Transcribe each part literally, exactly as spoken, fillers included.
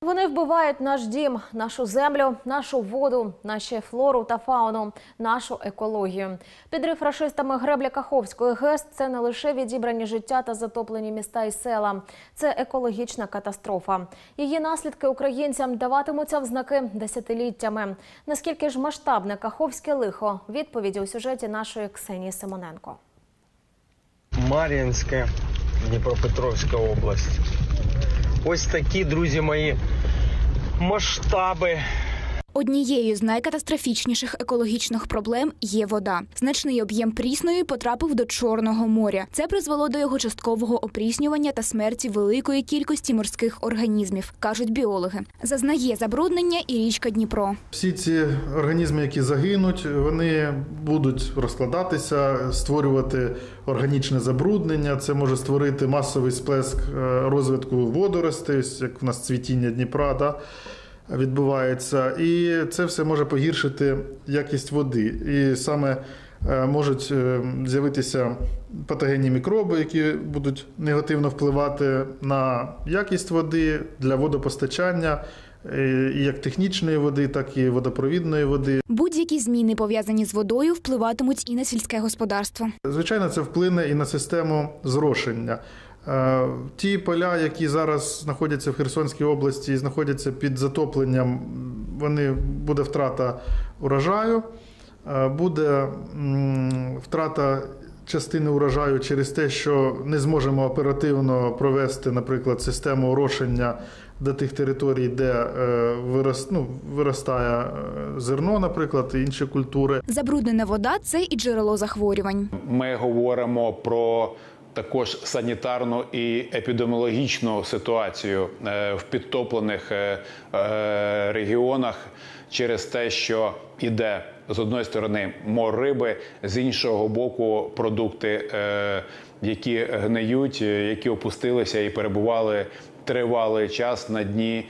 Вони вбивають наш дім, нашу землю, нашу воду, наші флору та фауну, нашу екологію. Підрив рашистами греблі Каховської ГЕС – це не лише відібрані життя та затоплені міста і села. Це екологічна катастрофа. Її наслідки українцям даватимуться в знаки десятиліттями. Наскільки ж масштабне каховське лихо? Відповіді у сюжеті нашої Ксенії Симоненко. Мар'їнська, Дніпропетровська область. Ось такі, друзі мої, масштаби. Однією з найкатастрофічніших екологічних проблем є вода. Значний об'єм прісної потрапив до Чорного моря. Це призвело до його часткового опріснювання та смерті великої кількості морських організмів, кажуть біологи. Зазнає забруднення і річка Дніпро. Всі ці організми, які загинуть, вони будуть розкладатися, створювати органічне забруднення. Це може створити масовий сплеск розвитку водоростей, як в нас цвітіння Дніпра, да? Відбувається, і це все може погіршити якість води. І саме можуть з'явитися патогенні мікроби, які будуть негативно впливати на якість води для водопостачання, і як технічної води, так і водопровідної води. Будь-які зміни, пов'язані з водою, впливатимуть і на сільське господарство. Звичайно, це вплине і на систему зрошення. Ті поля, які зараз знаходяться в Херсонській області і знаходяться під затопленням, вони, буде втрата урожаю, буде втрата частини урожаю через те, що не зможемо оперативно провести, наприклад, систему орошення до тих територій, де ну, виростає зерно, наприклад, і інші культури. Забруднена вода – це і джерело захворювань. Ми говоримо про також санітарну і епідеміологічну ситуацію в підтоплених регіонах через те, що іде з одної сторони мор риби, з іншого боку продукти, які гниють, які опустилися і перебували тривалий час на дні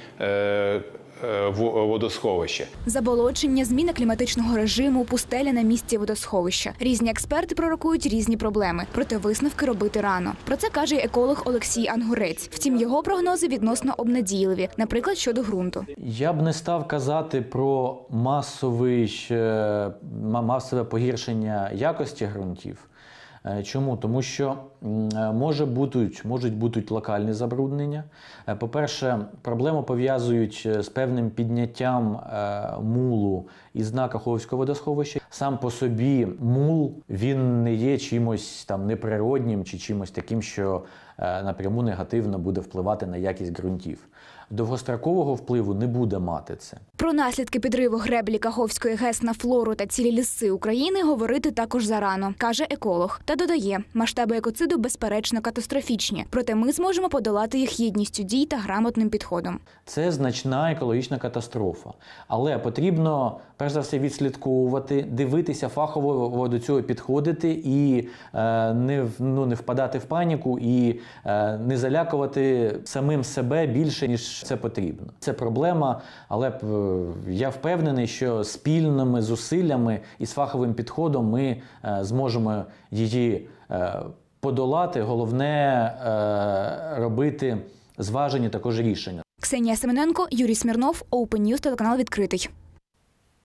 водосховище. Заболочення, зміна кліматичного режиму, пустеля на місці водосховища. Різні експерти пророкують різні проблеми, проте висновки робити рано. Про це каже еколог Олексій Ангурець. Втім, його прогнози відносно обнадійливі, наприклад, щодо ґрунту. Я б не став казати про масовий, масове погіршення якості ґрунтів. Чому? Тому що може будуть, можуть бути локальні забруднення. По-перше, проблему пов'язують з певним підняттям мулу із дна Каховського водосховища. Сам по собі мул, він не є чимось там неприроднім чи чимось таким, що напряму негативно буде впливати на якість ґрунтів. Довгострокового впливу не буде мати це. Про наслідки підриву греблі Каховської ГЕС на флору та цілі ліси України говорити також зарано, каже еколог. Та додає, масштаби екоциду безперечно катастрофічні. Проте ми зможемо подолати їх єдністю дій та грамотним підходом. Це значна екологічна катастрофа. Але потрібно, перш за все, відслідковувати, дивитися фахово до цього підходити і е, не, ну, не впадати в паніку і е, не залякувати самим себе більше, ніж це потрібно. Це проблема, але я впевнений, що спільними зусиллями і з фаховим підходом ми зможемо її подолати. Головне робити зважені також рішення. Ксенія Симоненко, Юрій Смірнов, Open News, телеканал «Відкритий».